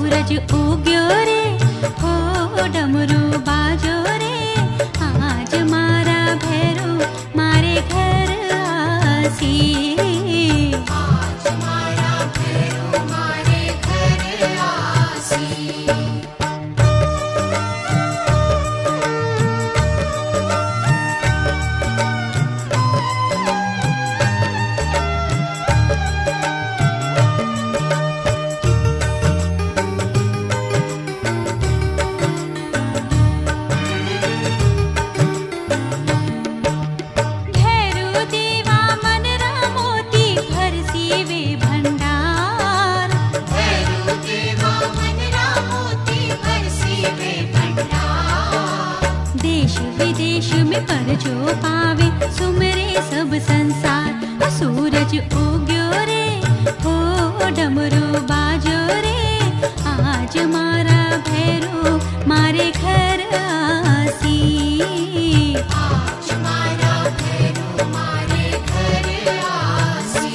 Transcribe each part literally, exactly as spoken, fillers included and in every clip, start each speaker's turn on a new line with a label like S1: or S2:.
S1: सूरज उग्यो रे हो डमरू बाजो रे आज मारा भैरो मारे घर आसी
S2: आज मारा भैरो मारे घर आसी।
S1: पर जो पावे सुमरे सब संसार सूरज उग्यो रे हो डमरू बाजो रे आज मारा भैरो मारे घर आसी
S2: आज मारा भैरो मारे घर आसी।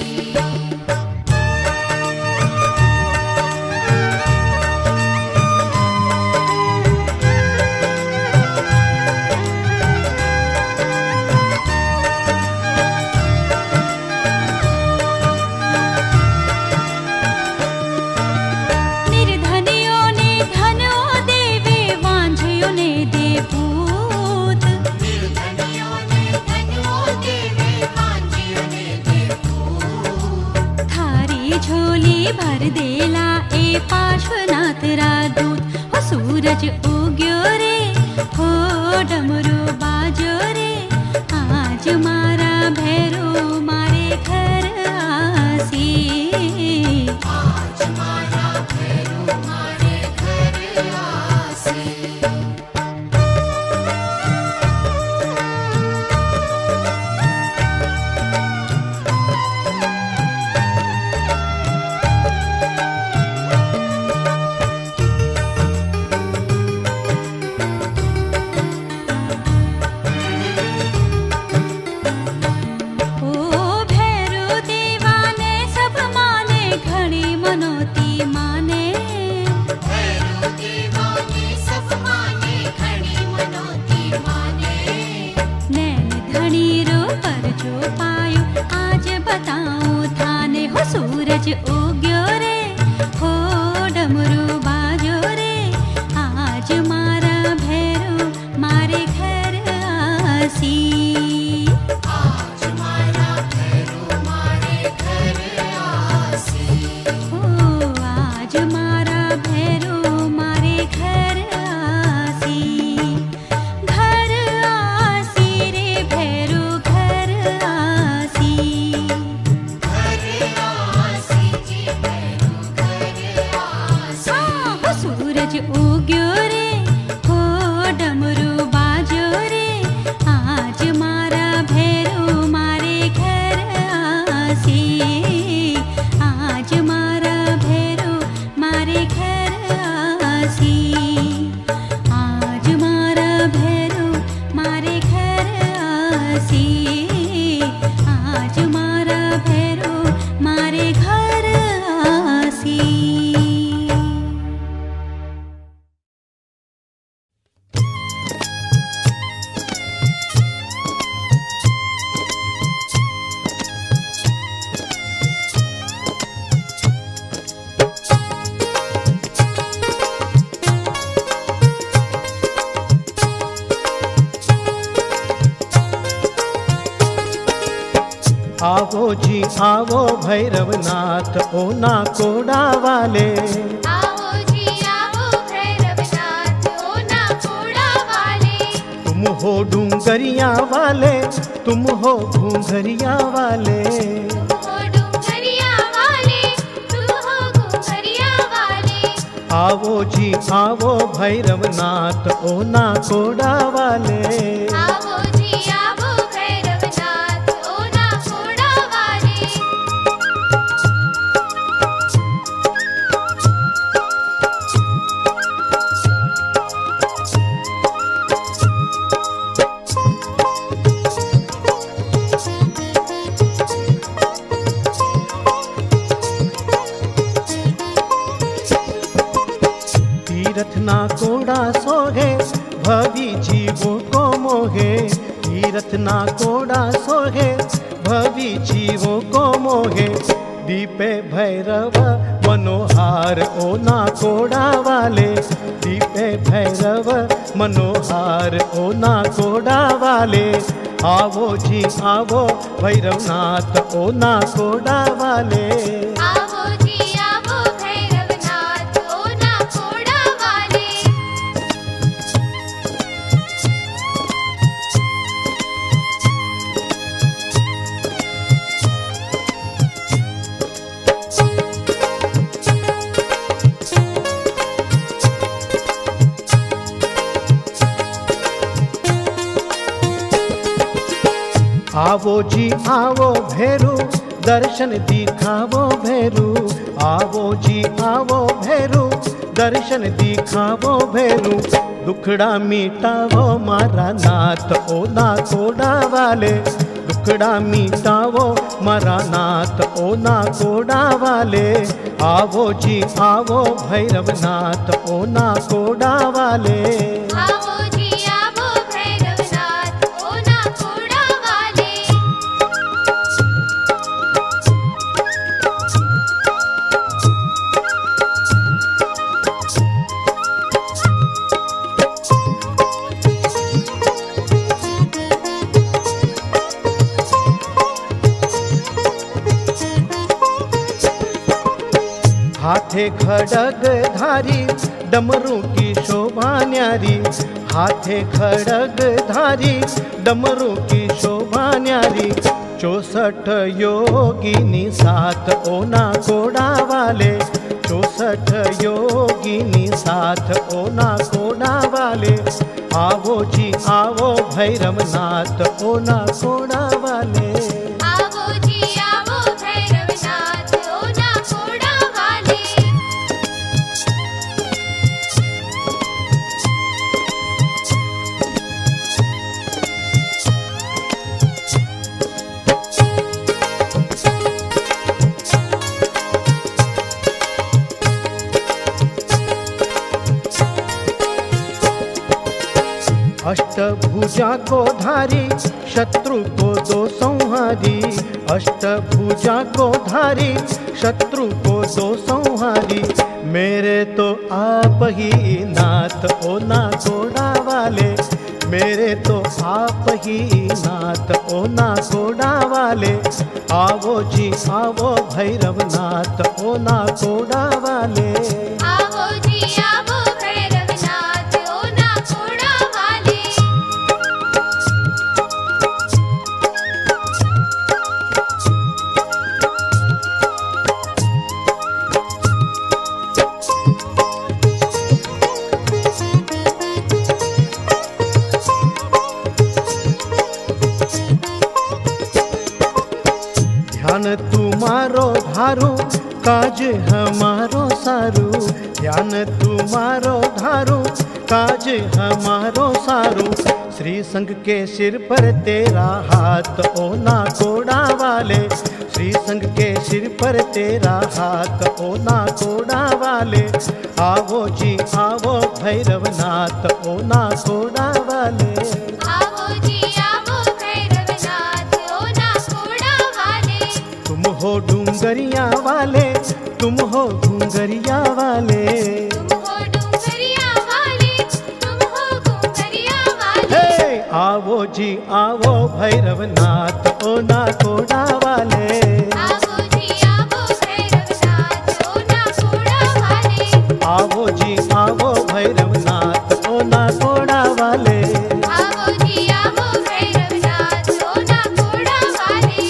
S2: झोली भर देला ए पार्श्वनाथ राजदूत हो सूरज उग्यो रे हो डमरू बाजो रे आज मारा भैरो मारे घर आसी आज मारा भैरो मारे घर आसी।
S1: सूरज उग्यो रे हो डमरू बाजो रे आज मारा भैरो मारे घर आसी
S2: आज मारा भैरो मारे घर आसी।
S1: ओ आज मारा भैरो मारे घर आसी घर आसी रे भैरो घर आसी सूरज उग्यो रे हो डमरू बाजो रे आज मारा भैरो मारे घर आसी आज मारा भैरो मारे घर आसी आज मारा भैरो मारे घर आसी आज मारा भैरो मारे घर आसी।
S3: आवो जी आवो भैरवनाथ ओ ना कोड़ा वाले
S2: आओ जी आओ भैरवनाथ ओ ना कोड़ा वाले
S3: तुम हो डूंगरिया वाले तुम हो घूंघरिया वाले
S2: तुम हो डूंगरिया वाले तुम हो घूंघरिया वाले
S3: आवो जी आवो भैरवनाथ ओ ना कोड़ा वाले
S2: आओ जी आओ भैरवनाथ ओ ना कोड़ा वाले
S3: ना कोड़ा सोहे भवी जीवों को मोहे, तीरथ ना कोड़ा सोहे भवी जीवों को मोहे। दीपे भैरव मनोहार ओ ना कोड़ा वाले, दीपे भैरव मनोहार ओ ना कोड़ा वाले। आवो जी आवो भैरवनाथ ओ ना कोड़ा वाले।
S2: आवो जी आवो भैरवनाथ ओ ना कोड़ा वाले।
S3: आवो जी आवो भैरू दर्शन दिखावो भैरू, आवो जी आवो भैरू दर्शन दिखावो भैरू। दुखड़ा मिटावो मारा नाथ ओ ना कोड़ा वाले, दुखड़ा मिटावो मारा नाथ ओ ना कोड़ा वाले। आवो जी आवो भैरवनाथ ओ ना कोड़ा वाले।
S2: आवो जी आवो भैरवनाथ ओ ना कोड़ा वाले।
S3: हाथे खड़ग धारी डमरू की शोभा न्यारी, हाथे खड़ग धारी डमरू की शोभा न्यारी। चौसठ योगिनी साथ ओ ना कोड़ा वाले, चौसठ योगिनी साथ ओ ना कोड़ा वाले। आवो जी आवो भैरवनाथ ओ ना कोड़ा वाले।
S2: आवो जी आवो भैरवनाथ ओ ना कोड़ा वाले।
S3: अष्टभुजा को धारी शत्रु को दो संहारी, अष्टभुजा को धारी शत्रु को दो संहारी। मेरे तो आप ही नाथ ओ ना कोड़ा वाले, मेरे तो आप ही नाथ ओ ना कोड़ा वाले। आवो जी आवो भैरवनाथ ओ ना कोड़ा वाले।
S2: आवो जी आवो भैरवनाथ ओ ना कोड़ा वाले।
S3: ध्यान तुम्हारो धारू काज हमारो सारू, ध्यान तुम्हारो धारू काज हमारो सारू। श्री संघ के सिर पर तेरा हाथ ओ ना कोड़ा वाले, श्री संघ के सिर पर तेरा हाथ ओ ना कोड़ा वाले। आवो जी आवो भैरवनाथ ओ ना कोड़ा वाले।
S2: आवो जी आवो भैरवनाथ ओ ना कोड़ा वाले।
S3: तुम हो डूंगरिया वाले, तुम हो घुंगरिया वाले।
S2: तुम हो डूंगरिया वाले, तुम हो घुंगरिया वाले।
S3: हे आवो जी आवो भैरवनाथ ओ ना कोड़ा वाले।
S2: आवो जी आवो भैरवनाथ ओ ना कोड़ा वाले।
S3: आवो जी आवो भैरवनाथ ओ ना कोड़ा वाले।
S2: आवो जी आवो भैरवनाथ ओ ना कोड़ा वाले।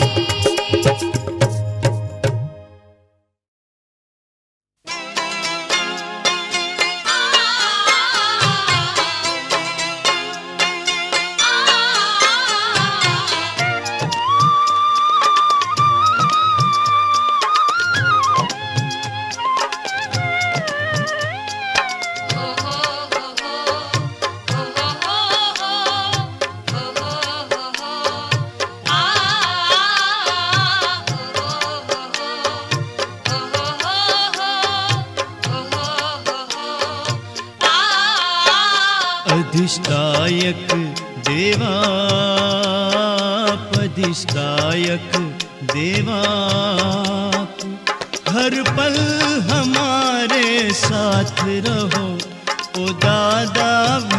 S2: आ आ
S4: अधिष्ठायक देवापदिष्ठायक देवाप, हर पल हमारे साथ रहो ओ दादा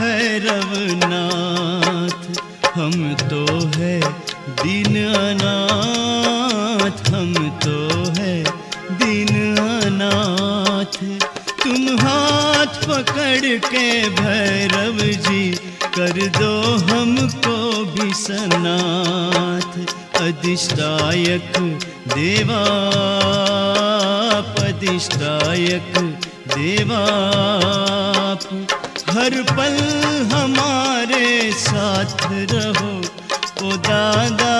S4: भैरवनाथ। हम तो है दीन अनाथ, हम तो है दीन अनाथ। तुम हाथ पकड़ के भैरव जी कर दो हमको भी सनाथ। अधिष्ठायक देवापदिष्ठायक देवाप, हर पल हमारे साथ रहो ओ दादा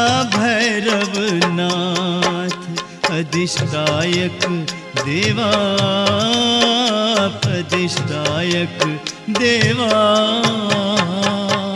S4: भैरवनाथ। अधिष्ठायक देवापदिष्ठायक देवाप।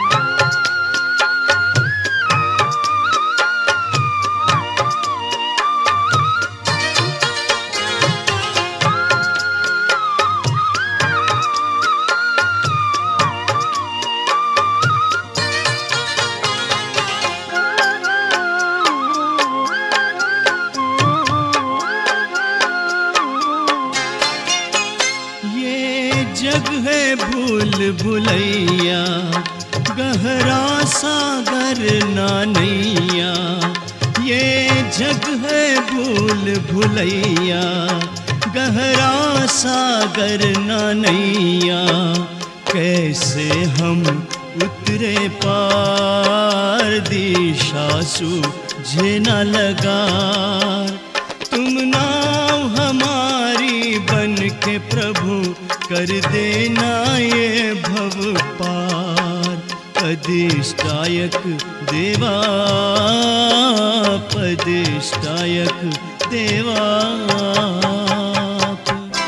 S4: जग है भूल भुलैया, गहरा सागर नानैया। ये जग है भूल भुलैया, गहरा सागर नानैया। कैसे हम उतरे पार, दिशा सूझे न लगा। तुम नाव हमारी बन के प्रभु कर देना ये भव पार। अधिष्ठायक देवापदिष्ठायक देवाप।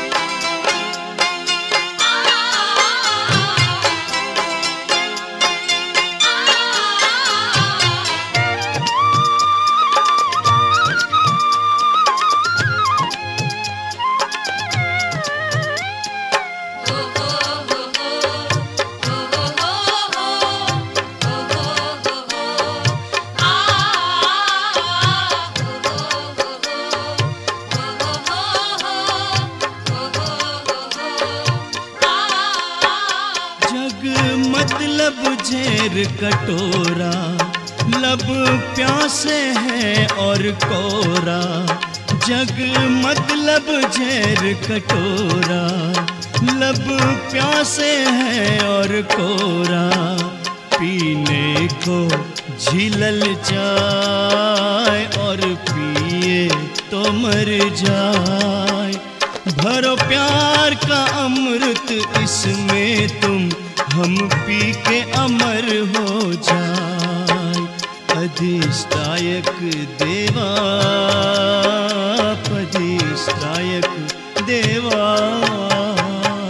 S4: मतलब झेर कटोरा, लब प्यासे है और कोरा। जग मतलब झेर कटोरा, लब प्यासे है और कोरा। पीने को झिलल जाए और पिए तो मर जाए। भरो प्यार का अमृत इसमें तुम, हम पी के अमर हो जाए। अधिष्ठायक देवापदिष्ठायक देवाप।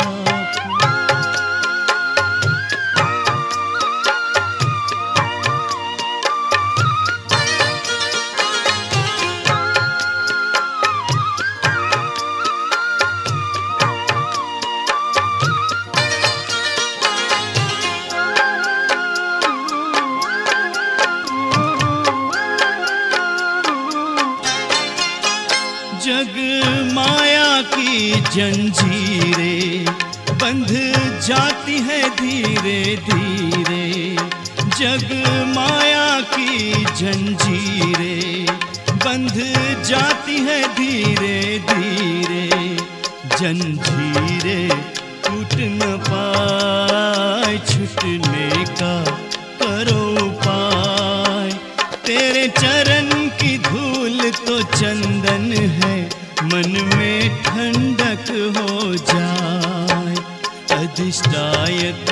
S4: जग माया की जंजीरें बंध जाती है धीरे धीरे। जग माया की जंजीरें बंध जाती है धीरे धीरे। जंजीरें टूट न पाए, छूटने का करो उपाय। तेरे चरण की धूल तो चंदन है, मन में ठंडक हो जाए। अधिष्ठायक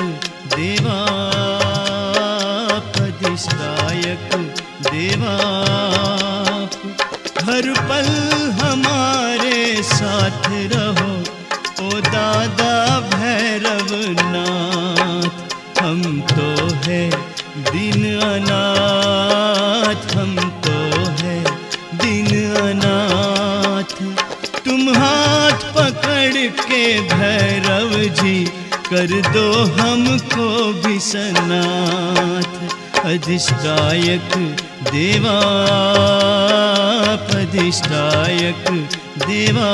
S4: देवापदिष्ठायक देवाप, हर पल हमारे साथ रहो ओ दादा भैरवनाथ। हम तो है दीन अनाथ, हम तो है दीन अनाथ। तुम हाथ पकड़ के भैरव जी कर दो हमको भी सनाथ। अधिष्ठायक देवा, अधिष्ठायक देवा,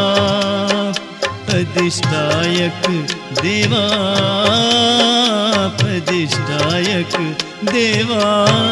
S4: अधिष्ठायक देवा, अधिष्ठायक देवा।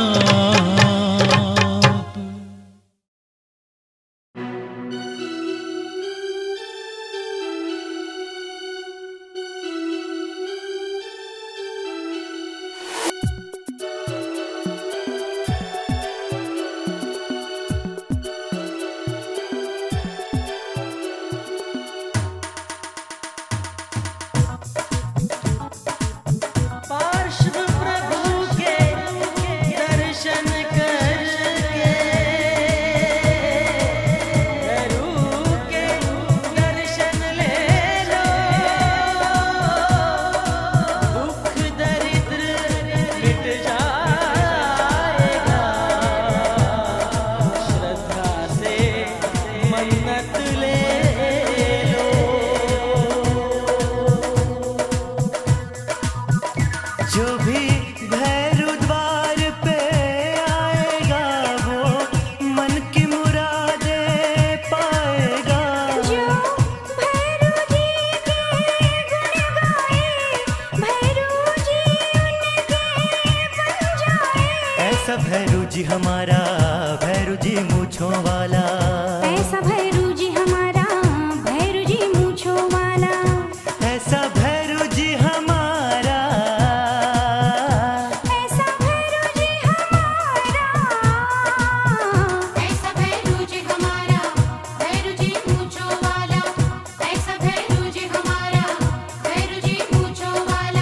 S5: भैरू जी हमारा, भैरू जी मूंछों वाला,
S1: ऐसा भैरू जी हमारा, भैरू जी मूंछों वाला,
S5: ऐसा भैरू जी हमारा,
S1: ऐसा भैरू जी हमारा,
S2: ऐसा भैरू जी हमारा, भैरू जी मूंछों वाला, ऐसा भैरू जी हमारा, भैरू जी मूंछों वाला।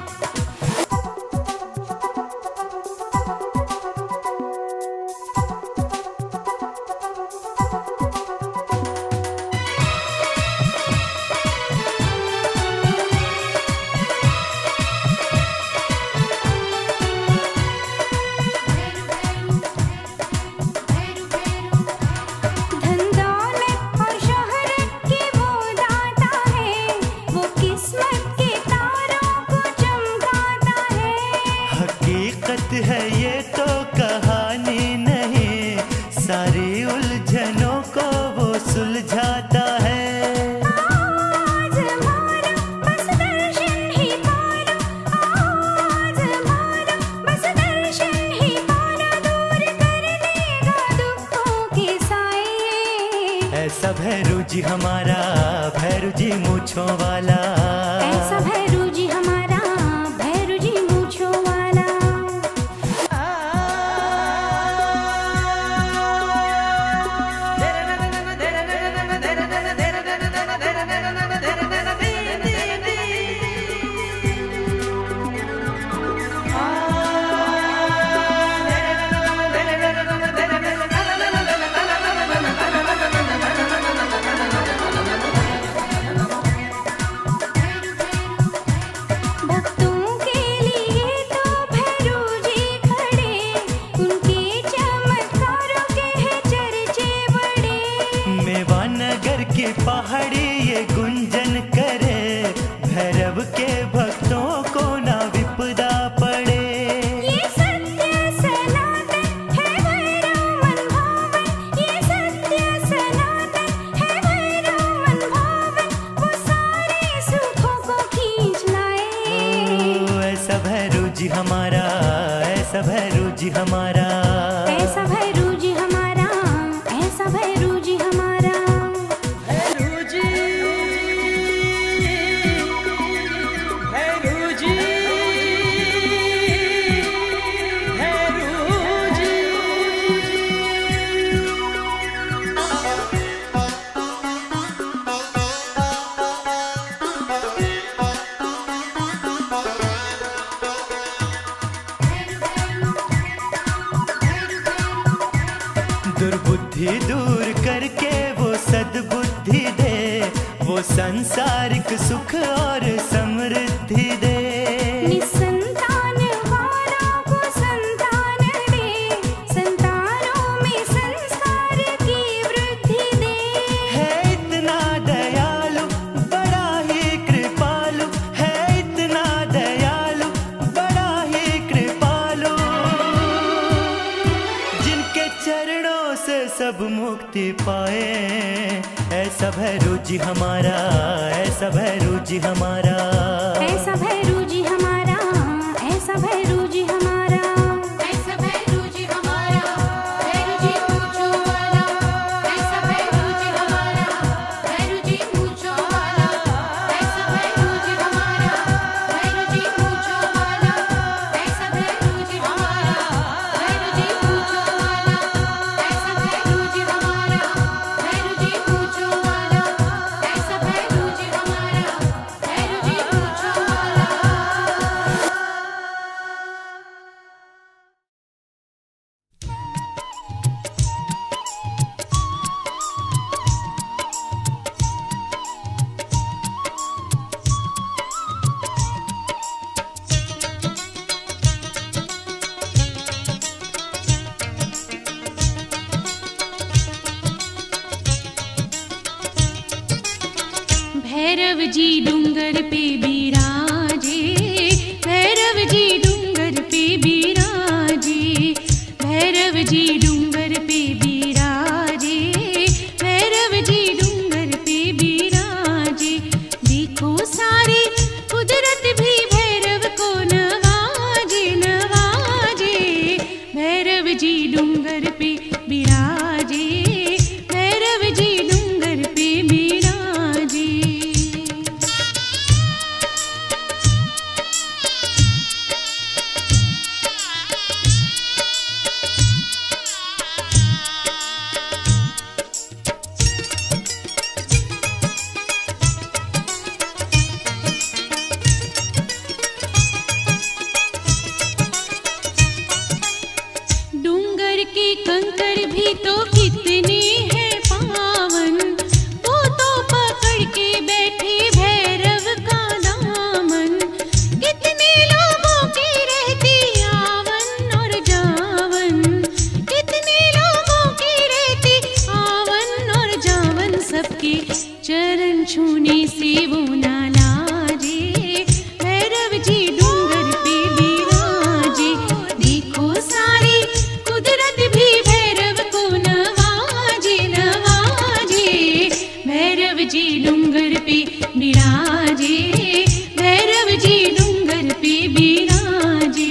S1: धन दौलत और शोहरत की वो दाता है, वो किस्मत के तारों को चमकाता है।
S5: हकीकत है ये तो कहानी नहीं, सारी उलझनों को वो सुलझाता है।
S1: आज मारो बस दर्शन ही पालो, आज मारो बस दर्शन ही पालो, दूर कर देगा दुखों के साए।
S5: ऐसा भैरू जी हमारा, भैरू जी मूंछों वाला,
S1: ऐसा भैरू जी हमारा, भैरू जी मूंछों वाला। भक्तों के लिए तो भैरू जी खड़े, उनके चमत्कारों के हैं चर्चे बड़े।
S5: मेवानगर की पहाड़ी ये गुंजन करे, भैरव के भक्तों को ना विपदा पड़े।
S1: ये सत्य सनातन है भैरव मन भावन, ये सत्य सनातन है भैरव मन भावन, वो सारे सुखों को खींच लाए।
S5: ओ, ऐसा भैरू जी हमारा, ऐसा भैरू जी हमारा,
S1: ऐसा भैरू जी हमारा, ऐसा भैरू जी हमारा।
S5: भैरू जी, भैरू जी, भैरू जी। दुर्बुद्धि दूर करके वो सद्बुद्धि दे, वो संसारिक सुख और समृद्धि दे।
S1: निसंतान वालों को संतान दे, संतानों में संस्कार की वृद्धि दे।
S5: है इतना दयालु, बड़ा ही कृपालु, है जी हमारा, ऐसा भैरू जी हमारा।
S1: ऐसा भैरू जी हमारा, ऐसा भैरू जी हमारा।
S2: ऐसा भैरू जी हमारा, भैरू जी मूंछों वाला। ऐसा भैरू जी हमारा, भैरू जी मूंछों वाला। ऐसा भैरू जी हमारा, भैरू जी मूंछों वाला। ऐसा भैरू जी हमारा, भैरू जी मूंछों वाला। ऐसा भैरू जी हमारा, भैरू जी मूंछों वाला। ऐसा भैरू जी हमारा, भैरू जी मूंछों वाला।
S1: भैरव जी डूंगर पे बिराजे, भैरव जी डूंगर पे बिराजे। भैरव जी डूंगर पे बिराजे, भैरव जी डूंगर पे बिराजे। देखो सारी कुदरत भी भैरव को नवाजे नवाजे। भैरव जी डूंगर पे बिराजे, भैरव जी डूंगर पे बिराजे। डूंगर के कंकर भी तो कितने हैं पावन, वो तो पकड़ के बैठे भैरव का दामन। कितने लोगों की रहती आवन और जावन, कितने लोगों की रहती आवन और जावन। सबके चरण छूने से वो ना लाजे, भैरव जी डूंगर पे बिराजे। देखो सारी कुदरत भी भैरव को नवाजे नवाजे। भैरव जी डूंगर पे बिराजे, भैरव जी डूंगर पे बिराजे।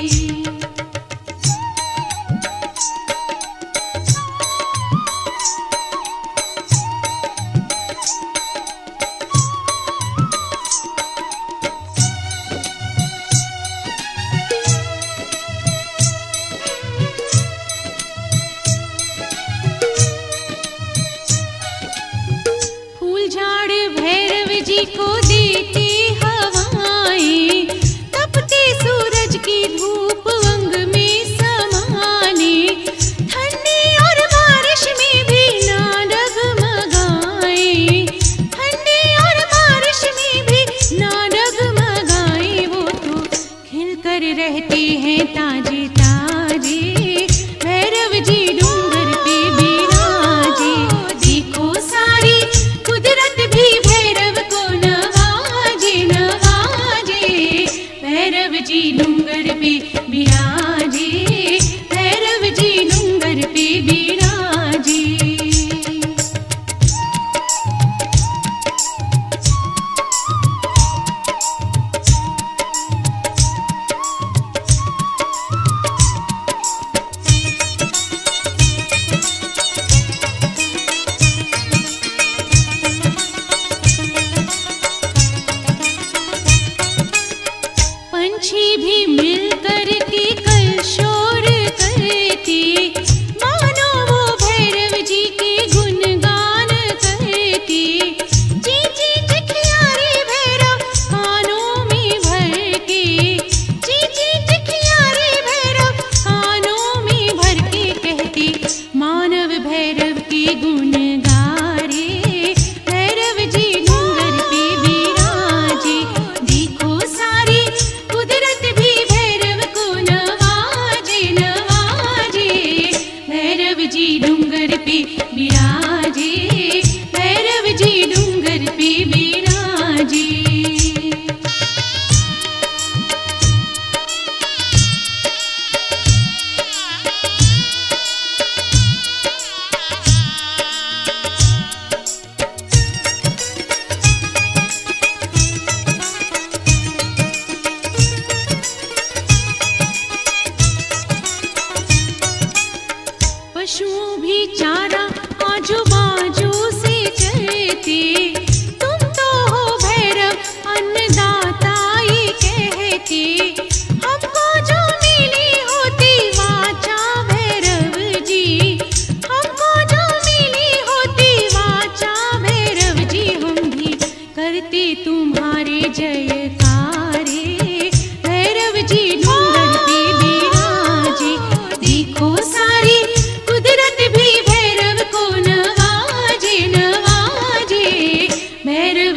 S1: फूल झाड़ भैरव जी को देती हवाएं, तपते सूरज की धूप अंग में समाने। ठंडी और बारिश में भी ना डगमगाए, ठंडी और बारिश में भी ना डगमगाए। वो तो खिलकर रहते हैं ताजे ताजे, भैरव जी डूंगर पे बिराजे। देखो सारी कुदरत भी भैरव को नवाजे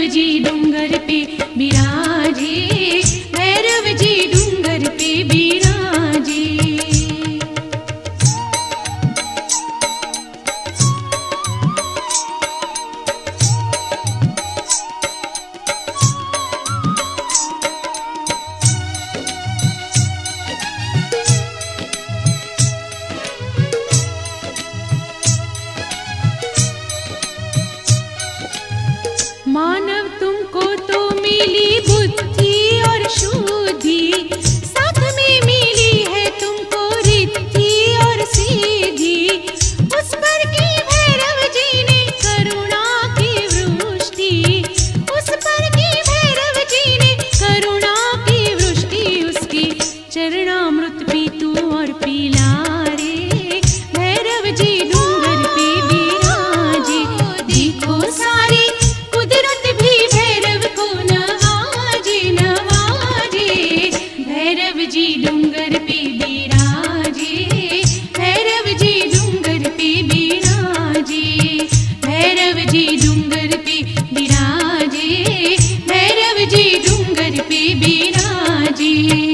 S2: जी डूंगर पे बिराजे, भैरव जी डूंगर पे बिराजे। मानव तुमको तो मिली बुद्धि और शुद्धि, साथ में मिली है तुमको रिद्धि और सीधी। उस पर की भैरव जी ने करुणा की वृष्टि, उस पर की भैरव जी ने करुणा की वृष्टि। उसकी चरणामृत पी तू और पीला रे, भैरव जी डूंगर पे बिराजे। देखो सारी कुदरत भी भैरव को नवाजे नवाजे, भैरव जी डूंगर पे बिराजे, भैरव जी डूंगर पे बिराजे, भैरव जी डूंगर पे बिराजे, भैरव जी डूंगर पे बिराजे।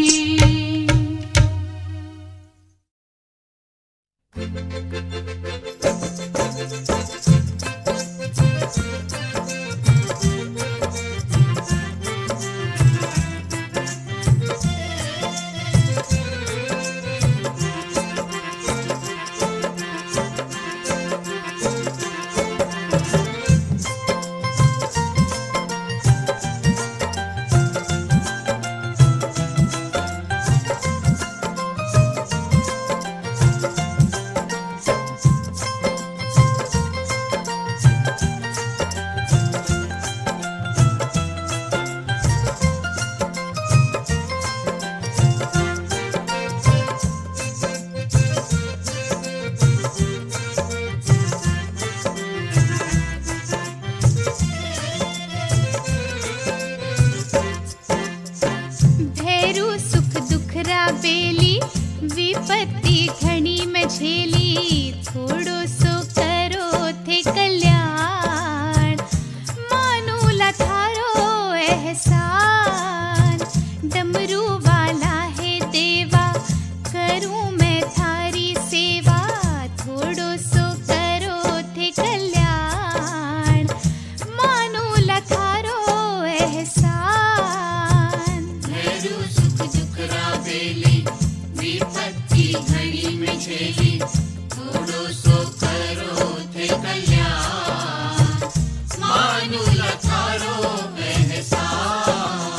S2: भैरू सुख दुखरा बेली, विपत्ति घनी में झेली। थोड़ो सो करो थे कल्याण, मानूला थारो एहसान। डमरू वाला है देवा, करूं मैं थारी सेवा। थोड़ो सो करो थे कल्याण, मानूला थारो एहसान।
S6: भैरू सुख दुखरा बेली, विपत्ति घड़ी में झेली। थोड़ो सो करो थे कल्याण, मानूला थारो एहसान।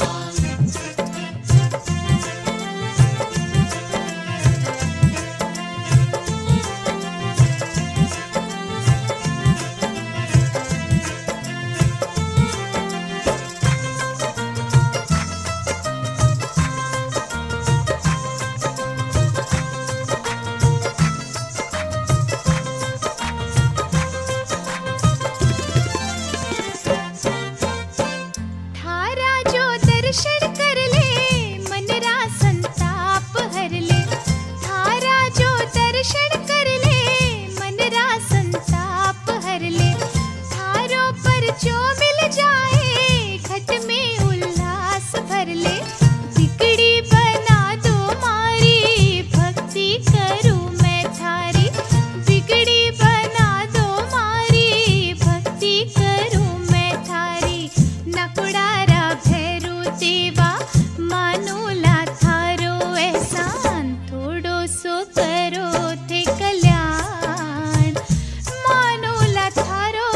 S2: थारा जो दर्शन कर ले, मनरा संताप हर ले। थारा जो दर्शन कर ले, मनरा संताप हर ले। थारों पर जो मिल जाए, घट में उल्लास भर ले। बिगड़ी बना दो मारी, भक्ति करूं मैं थारी। बिगड़ी बना दो मारी, भक्ति करूं मैं थारी। नकुड़ारा भैरू देवा, मानूला थारो एहसान। थोड़ो सो करो थे कल्याण, मानूला थारो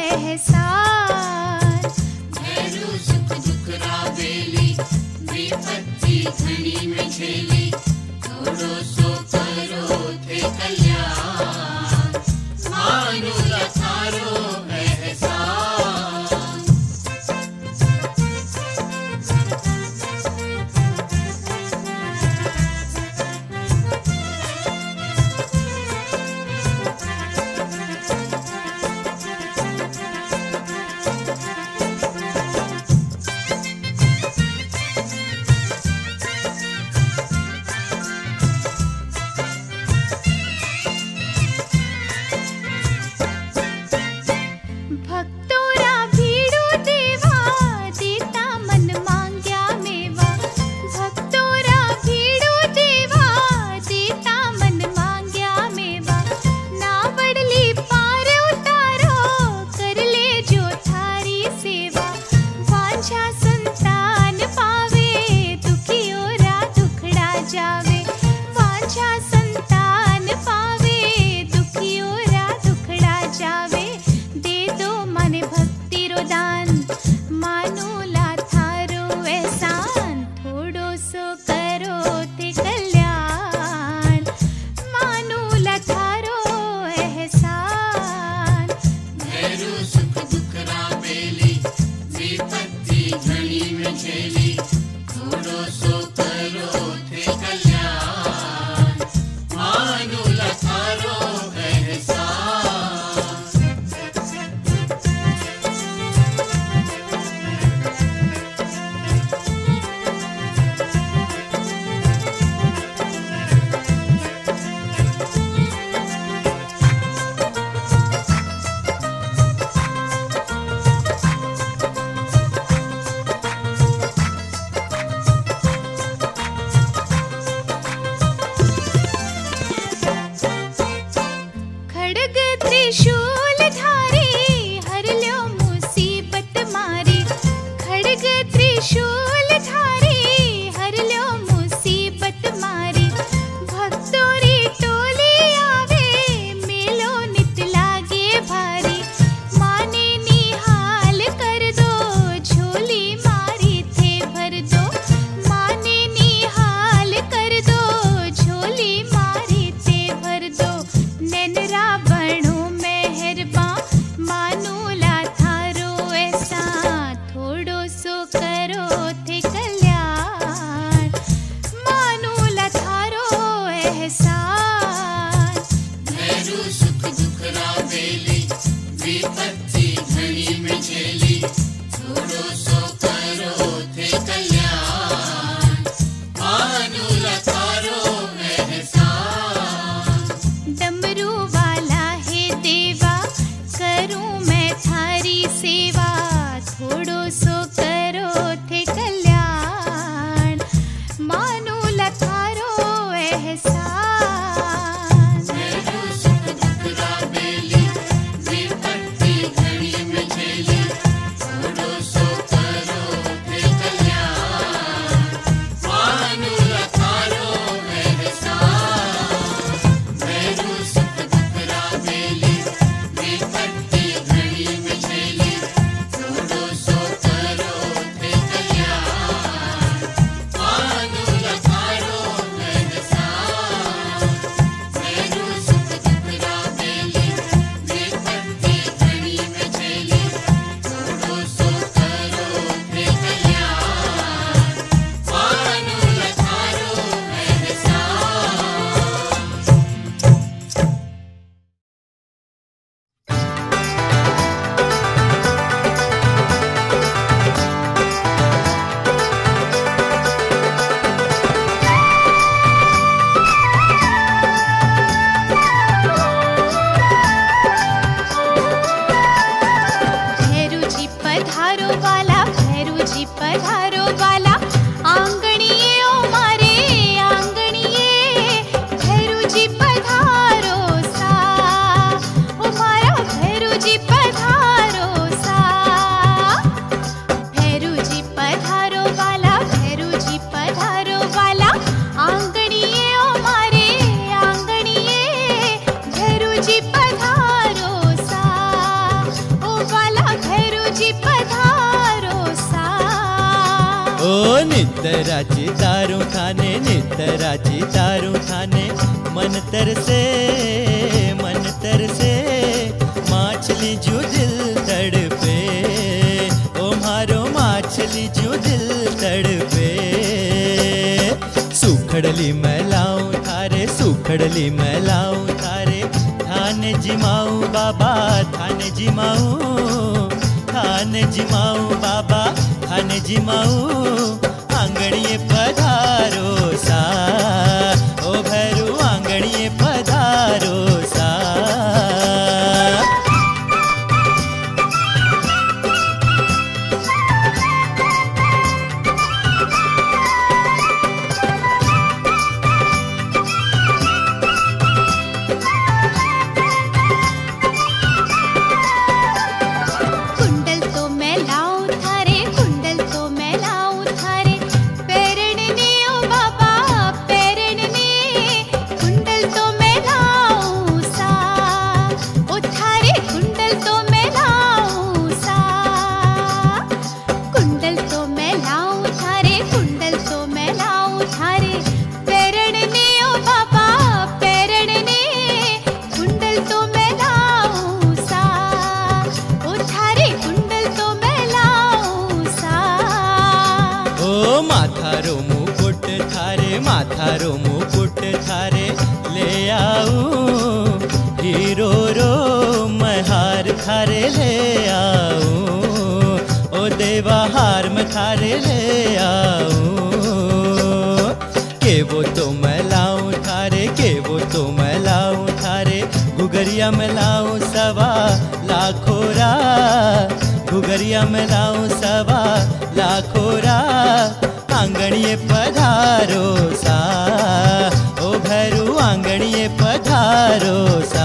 S2: एहसान।
S6: भैरू सुख दुखरा बेली, विपत्ति घड़ी में झेली। थोड़ो सो करो थे कल्याण, मानूला थारो एहसान।
S1: वांछा संतान पावे, दुखियोरा दुखड़ा जावे। वांछा संतान पावे, दुखियोरा दुखड़ा जावे। दे दो माने भक्ति रो दान, मानूला थारो एहसान। थोड़ो सो करो ते कल्याण, मानूला थारो एहसान।
S6: भैरू सुख दुख राबेली, विपत्ति घड़ी में झेली। थोड़ो सो करो थे कल्याण, मानो लथारो एहसान।
S1: खड़ग त्रिशूल धारी, हर ल्यो मुसीबत मारी। खड़ग त्रिशूल धारी, हर ल्यो मुसीबत मारी। भक्तोरी टोली आवे, मेलो नित लागे भारी। माने निहाल कर दो, झोली मारी थे भर दो। माने निहाल कर दो, झोली मारी थे भर दो। नैनरा बणो मेहरबा, मानूला थारो ऐसा। थोड़ो सो करो थे कल्याण, मानूला थारो एहसान।
S6: भैरू सुख दुख राबेली, विपत्ति घड़ी में झेली। थोड़ो सो करो थे कल्याण, मानो लथारो एहसान।
S1: डमरू वाला है देवा, करूं मैं थारी सेवा। थोड़ो सो करो थे कल्याण, मानूला थारो एहसान।
S6: भैरू सुख दुख राबेली, विपत्ति घड़ी में झेली। थोड़ो सो करो थे कल्याण, मानो लथारो एहसान। भैरू सुख दुख राबेली, विपत्ति घड़ी में झेली। थोड़ो सो करो थे कल्याण, मानो लथारो एहसान। भैरू सुख दुख राबेली, विपत्ति घड़ी में झेली। थोड़ो सो करो थे कल्याण, मानो लथारो एहसान।
S1: भैरू जी पधारो वाला, भैरू जी पधारो वाला। आंगणिये ओ मारे आंगणिये, भैरू जी पधारो सा। ओ मारा भैरू जी पधारो सा। भैरू जी पधारो वाला, भैरू जी पधारो वाला। आंगणिये ओ मारे आंगणिये, भैरू जी पधारो सा। ओ वाला भैरू जी पधारो सा।
S5: ओ नितराची दारू खाने, नितराची दारू खाने। मन तरसे मन तरसे, माछली जो दिल तड़पे। ओ मारो माछली जो दिल तड़पे। सुखड़ली मैलाऊं थारे, सुखड़ली मैलाऊं थारे। थाने जिमाऊं बाबा, थाने जिमाऊं। थाने जिमाऊं बाबा, थाने जिमाऊं। आंगणिये पधारो सा, ओ भैरू आंगणिये पधारो सा।
S1: कुंडल तो मैं लाऊं थारे, कुंडल
S5: माथारो मुकुट थारे माथारो मुकुट थारे ले आऊं, हीरो रो महार थारे ले आऊं, ओ देवा हार में थारे ले आऊं, के वो तो मैं लाऊं थारे, के वो तो मैं लाऊं थारे, घुघरिया में लाऊं सवा लाखों रा, घुघरिया में लाऊं सवा लाखों रा, आंगणिये पधारो सा, ओ भैरू आंगणिये पधारो सा।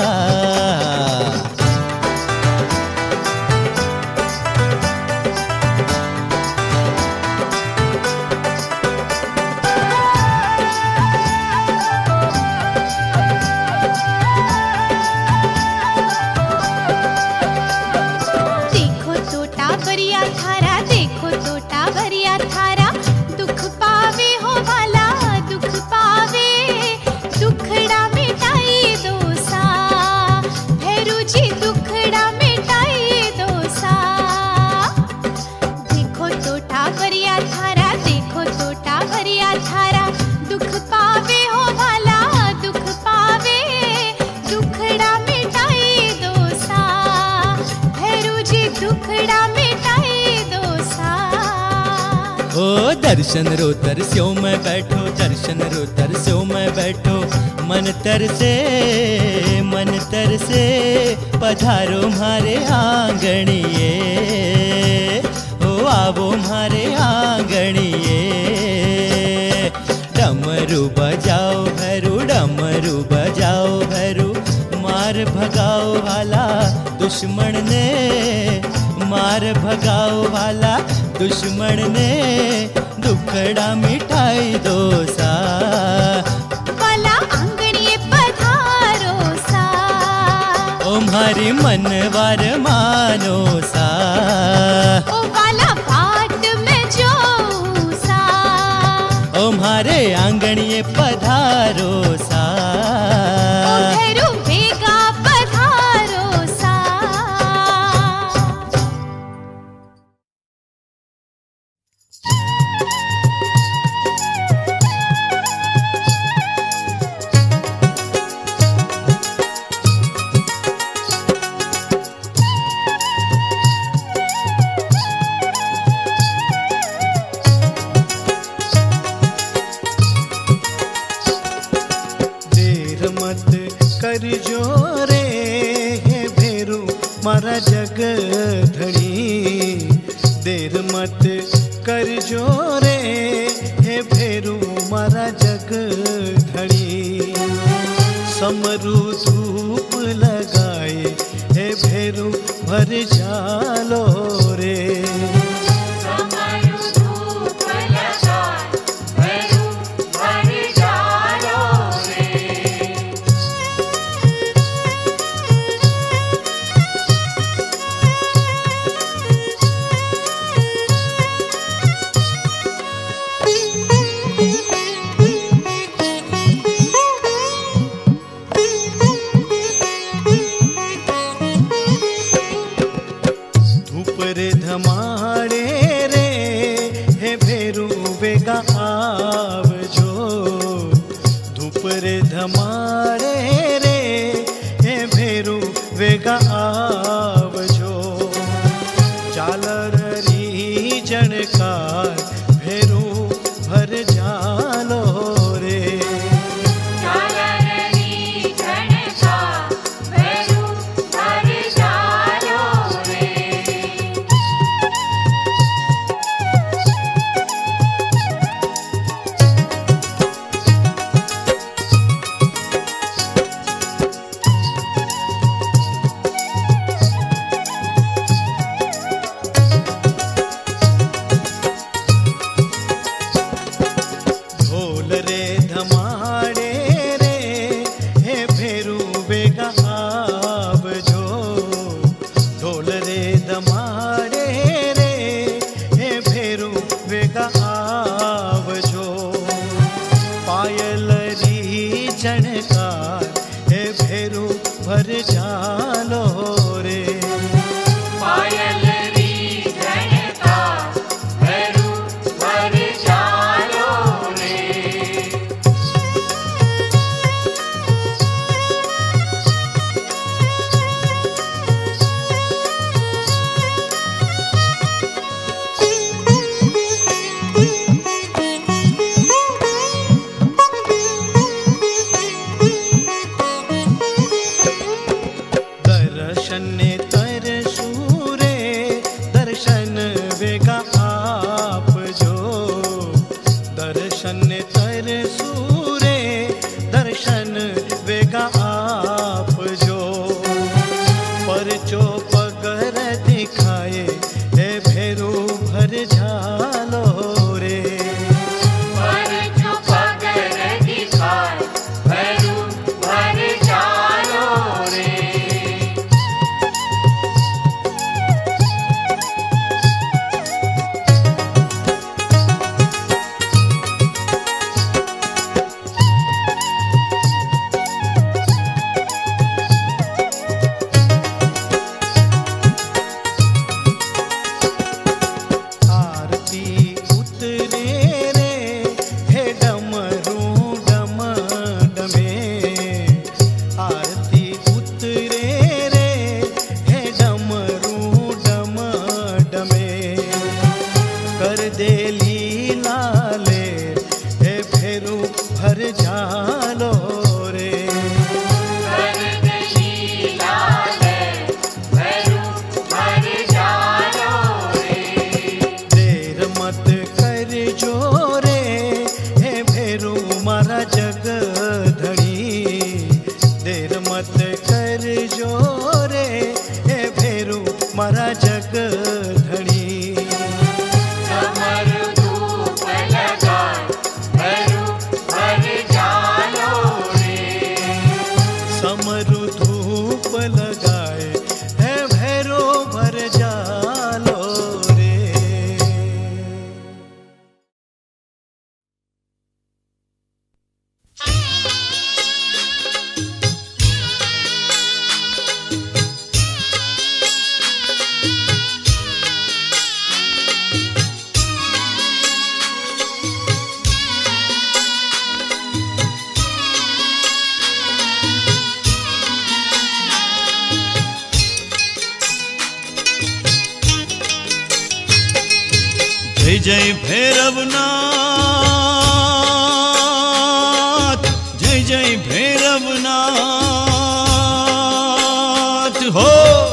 S1: देखो तो टाबरिया थारा, देखो तो टाबरिया थारा, दुख पावे हो वाला दुख पावे, दुखड़ा मिटाई दो सा, भैरू जी दुखड़ा मिटाई दो सा। देखो तो टाबरिया थारा, देखो तो टाबरिया थारा, दुख पावे हो वाला दुख पावे, दुखड़ा मिटाई दो सा, भैरू जी दुखड़ा मिटाई दो सा।
S5: ओ दर्शन रो तरस्यो में बैठो, दर्शन रो तरस्यो में बैठो, मन तरसे मन तरसे, पधारो मारे आंगणिये, ओ आवो मारे आंगणिये, डमरू बजाओ भैरू, डमरू बजाओ भैरू, मार भगाओ वाला दुश्मन ने, मार भगाओ वाला दुश्मन ने, दुखड़ा मिटाई दो सा,
S1: वाला आंगणिये पधारो सा,
S5: ओ मारी मनवार मानो सा,
S1: ओ वाला बाट में जो सा,
S5: ओ मारे आंगणिये पधारो सा,
S1: ओ भैरू वेगा पधारो सा।
S3: देर मत करजो रे हे भेरू मारा जग धड़ी, देर मत करजो रे हे भेरू मारा जग धड़ी, समरू धूप लगाए हे भेरू भर जालो रे,
S2: समरु धूप लगाए भैरू भर जालो रे।
S3: धूप रे धमाड़े रे हे भेरू वेगा आवजो, धूप रे धमाड़े रे हे भेरू वेगा आवजो, झालर री जणकार भेरू भर जालो रे,
S2: झालरनी झणकार भैरू भर जालो रे।
S3: भर झालो रे।
S6: पर जो पगर दिखाए भैरू भर जालो रे।
S3: आरती उतरे रे हे डमरू डम डमे। आरती उतरे रे हे डमरू डम डमे। कर दे लीला ले हे फेरू भर झालो रे।
S6: कर दे लीला ले भैरू भर जालो रे।
S3: देर मत कर जो रे हे भेरू मारा जग धनी। देर मत कर जो रे हे भेरू मारा जग धनी।
S6: समर धूप लगाए भैरू भर जालो रे।
S3: समरु धूप लगाए हे भैरो भर जालो रे।
S4: जय जय भैरवनाथ, जय जय भैरवनाथ हो।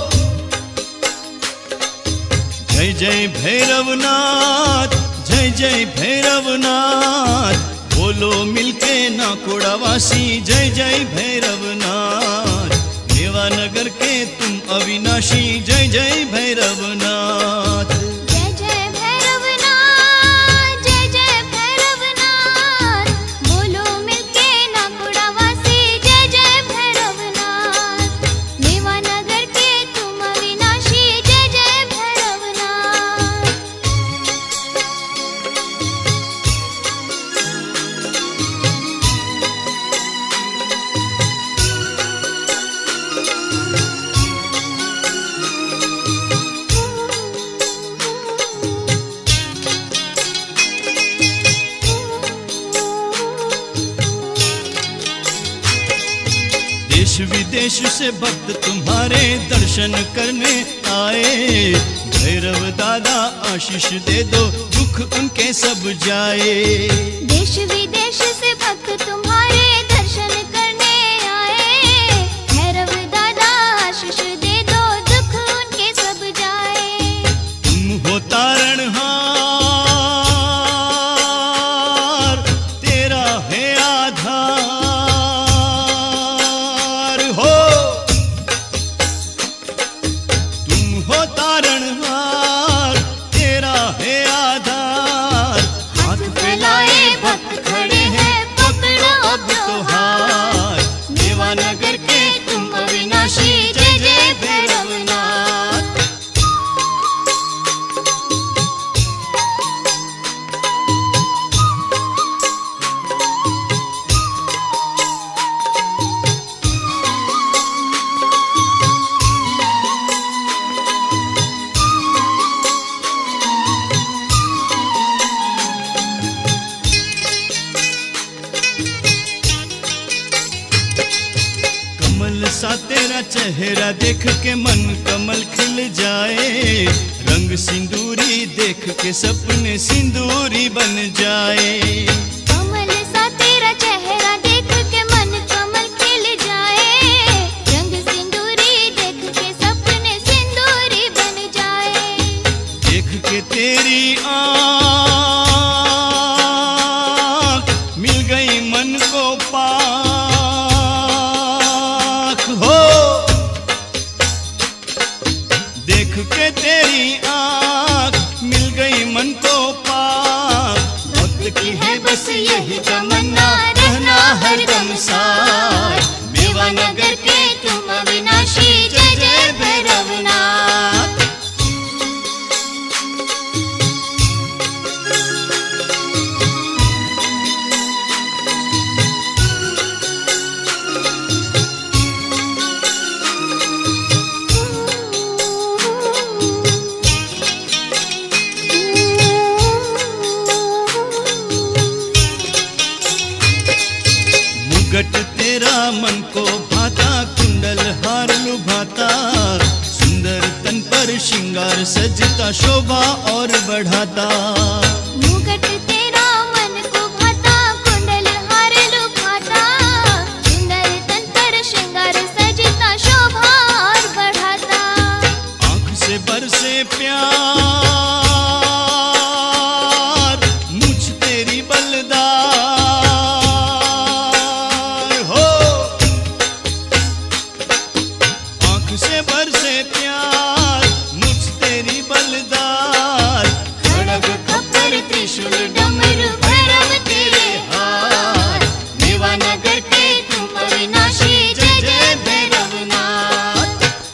S4: जय जय भैरवनाथ, जय जय भैरवनाथ। बोलो मिलके नाकोड़ावासी जय जय भैरवनाथ। देवानगर के तुम अविनाशी जय जय भैरवनाथ।
S1: जय जय भैरवनाथ, जय जय भैरवनाथ। बोलो मिलके नाकुड़ावासी जय जय भैरवनाथ। देवानगर के तुम अविनाशी जय जय भैरवनाथ।
S4: देश विदेश से भक्त तुम्हारे दर्शन करने आए। भैरव दादा आशीष दे दो दुख उनके सब जाए।
S1: देश विदेश से भक्त तुम्हारे दर्शन करने आए। भैरव दादा आशीष दे दो दुख उनके सब जाए।
S4: तुम हो तारणहार, तेरा है आधार हो। तुम हो तारणहार, तेरा है आधार। हाथ फैलाए भक्त खड़े हैं पकड़ो अब तो हार। देवानगर के तुम अविनाशी जय जय भैरवनाथ। कमल सा तेरा चेहरा देख के मन कमल खिल जाए। रंग सिंदूरी देख के सपने सिंदूरी बन जाए।
S1: कमल सा तेरा चेहरा देख के मन कमल खिल जाए। रंग सिंदूरी देख के सपने सिंदूरी बन जाए।
S4: देख के तेरी आँख मिल गई मन को पाक हो। देख के तेरी आँख मिल गई
S1: मुकुट तेरा मन को भाता, कुंडल हार लुभाता, सुंदर तन पर श्रृंगार सजता, शोभा और बढ़ाता।
S4: आंख से बरसे प्यार, मुझ तेरी बलदार हो। आंख से बरसे प्यार, मुझ तेरी बलदार।
S1: खड़ग खप्पर त्रिशूल डमरू भैरव तेरे हाथ, मेवा नगर के तुम अविनाशी, जय जय भैरवनाथ।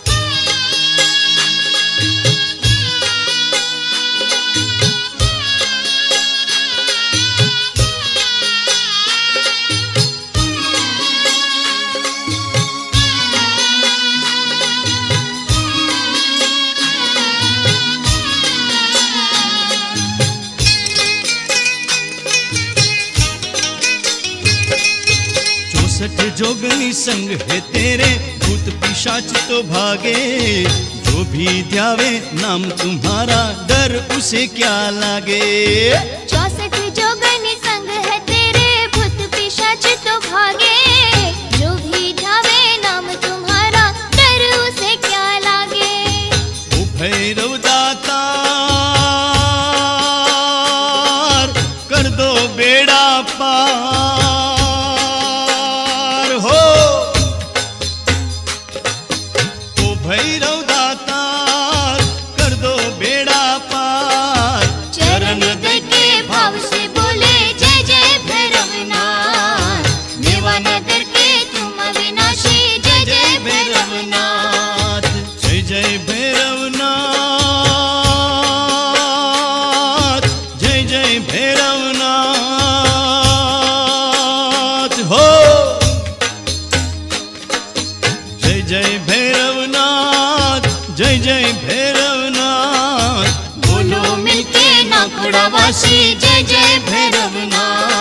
S4: चौसठ जोगनी संग है तेरे, भूत पिशाच तो भागे। जो भी ध्यावे नाम तुम्हारा, डर उसे क्या लागे।
S1: चौसठ जोगनी संग है तेरे, भूत पिशाच तो भागे। जो भी ध्यावे नाम तुम्हारा, डर उसे क्या लागे।
S4: ओ भैरव दातार, कर दो बेड़ा पार हो। ओ भैरव दातार, कर दो बेड़ा पार।
S1: चरण दे के भाव से बोले जय जय भैरवनाथ, मेवा नगर के तुम अविनाशी, जय जय भैरवनाथ।
S4: जय जय भैरवनाथ, जय जय भैरवनाथ हो। जय जय भैरवनाथ, जय जय भैरवनाथ।
S1: बोलो मिलके नाकुड़ावासी, जय जय भैरवनाथ।